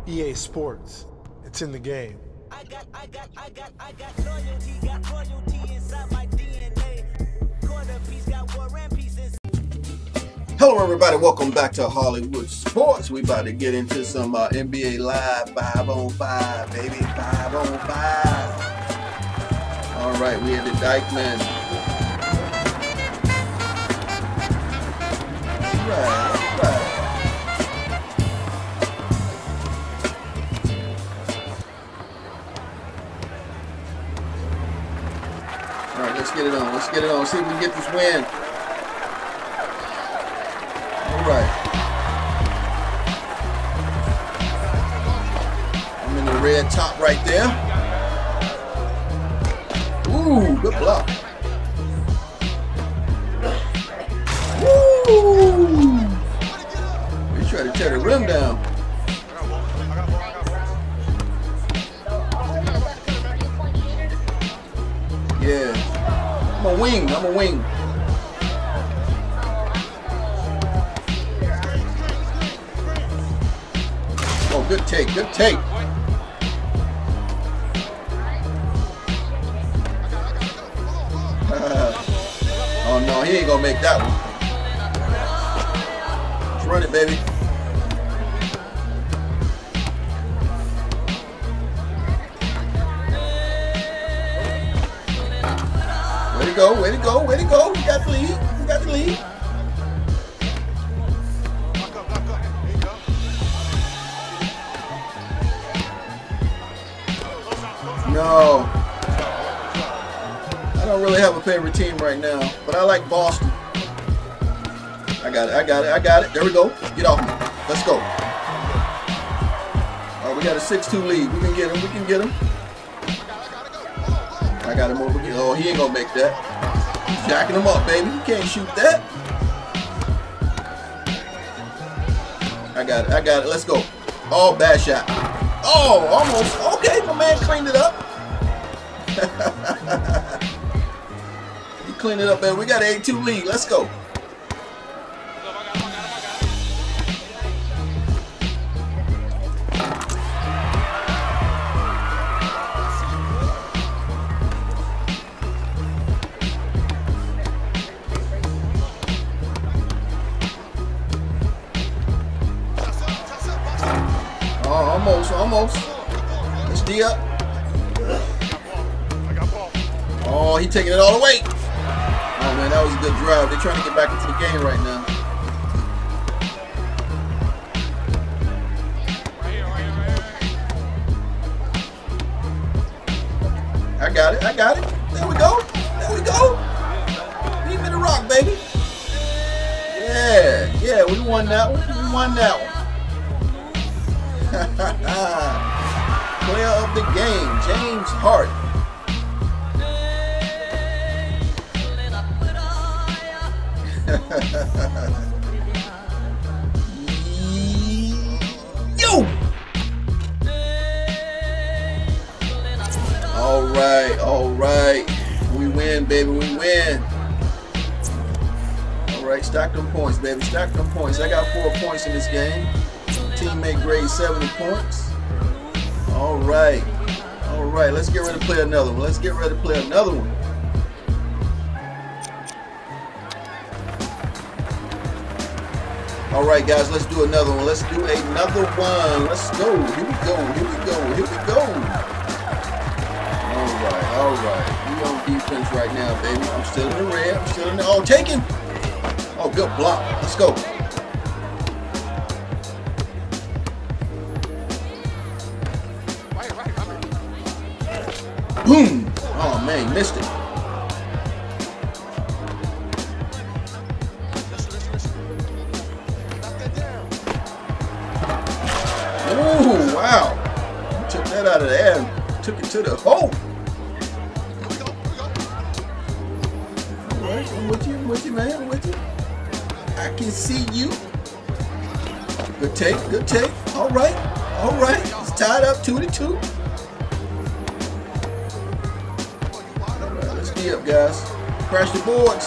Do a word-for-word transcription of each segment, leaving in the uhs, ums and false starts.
E A Sports. It's in the game. I got, I got, I got, I got loyalty, got royalty inside my D N A. Quarter piece got war and pieces. Hello everybody, welcome back to Hollywood Sports. We about to get into some uh, N B A Live five on five, baby, five on five. All right, we had the Dykeman. All right, all right. All right, let's get it on. Let's get it on. See if we can get this win. All right. I'm in the red top right there. Ooh, good block. Woo! You try to tear the rim down. Yeah. I'm a wing. I'm a wing. Oh, good take. Good take. Oh, no. He ain't going to make that one. Let's run it, baby. Way to go, way to go, way to go. We got the lead. We got the lead. No. I don't really have a favorite team right now, but I like Boston. I got it, I got it, I got it. There we go. Get off me. Let's go. All right, we got a six two lead. We can get him, we can get him. I got him over here. Oh, he ain't gonna make that. He's jacking him up, baby. You can't shoot that. I got it. I got it. Let's go. Oh, bad shot. Oh, almost. Okay, my man cleaned it up. He cleaned it up, baby. We got an eight two lead. Let's go. Oh, almost, almost. Let's D up. Oh, he taking it all the way. Oh man, that was a good drive. They're trying to get back into the game right now. I got it, I got it. There we go. There we go. Leave me the rock, baby. Yeah, yeah, we won that one. We won that one. Player of the game, James Harden. Yo! All right, all right. We win, baby, we win. All right, stack them points, baby. Stack them points. I got four points in this game. Teammate grade seventy points. All right. All right. Let's get ready to play another one. Let's get ready to play another one. All right, guys. Let's do another one. Let's do another one. Let's go. Here we go. Here we go. Here we go. All right. All right. We on defense right now, baby. I'm still in the red. I'm still in the. Oh, taking. Oh, good block. Let's go. Boom! Oh man, he missed it. Ooh, wow. He took that out of the air and took it to the hole. Alright, I'm with you, I'm with you, man, I'm with you. I can see you. Good take, good take. Alright, alright. It's tied up two to two. Up, guys. Crash the boards.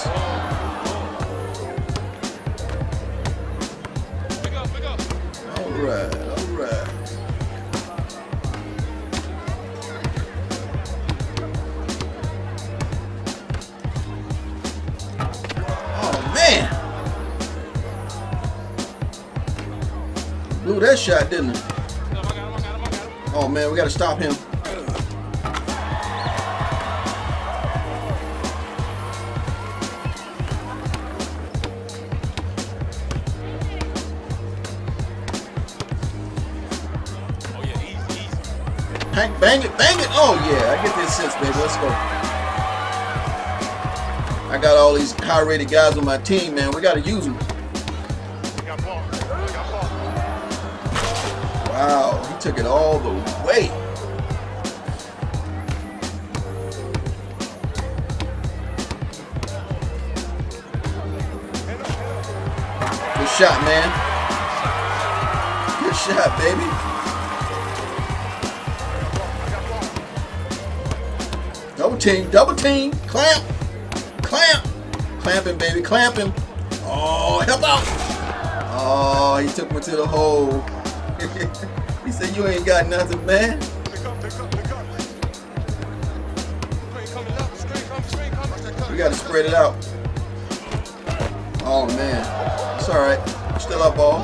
All right, all right. Blew that shot, didn't it? Oh man, we gotta stop him. Hank, bang it, bang it. Oh yeah, I get the assist, baby. Let's go. I got all these high-rated guys on my team, man. We gotta use them. Wow, he took it all the way. Good shot, man. Good shot, baby. Double team, double team, clamp, clamp, clamping, baby, clamping. Oh, help out. Oh, he took me to the hole. He said, you ain't got nothing, man. We got to spread it out. Oh, man. It's all right. We're still up, ball.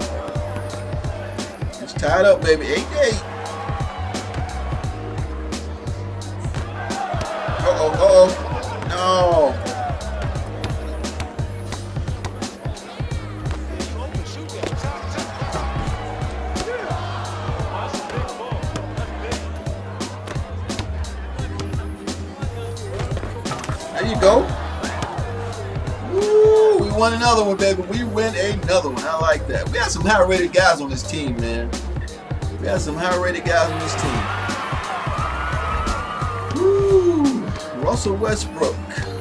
It's tied up, baby. eight to eight. Uh-oh, uh-oh. No. There you go. Woo, we won another one, baby. We win another one. I like that. We got some high-rated guys on this team, man. We got some high-rated guys on this team. Woo. Russell Westbrook.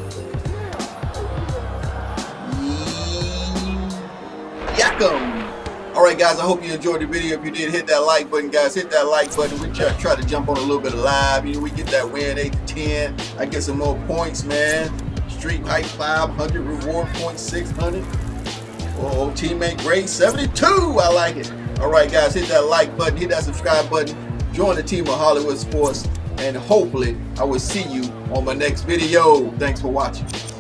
Yakum. All right, guys, I hope you enjoyed the video. If you did, hit that like button, guys. Hit that like button. We try, try to jump on a little bit of live. You know, we get that win eight to ten. I get some more points, man. Street height five hundred, reward points six hundred. Oh, teammate grade seventy-two. I like it. All right, guys, hit that like button. Hit that subscribe button. Join the team of Hollywood Sports. And hopefully, I will see you on my next video. Thanks for watching.